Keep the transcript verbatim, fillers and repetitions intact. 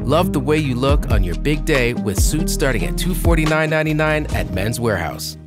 Love the way you look on your big day with suits starting at two hundred forty-nine ninety-nine at Men's Wearhouse.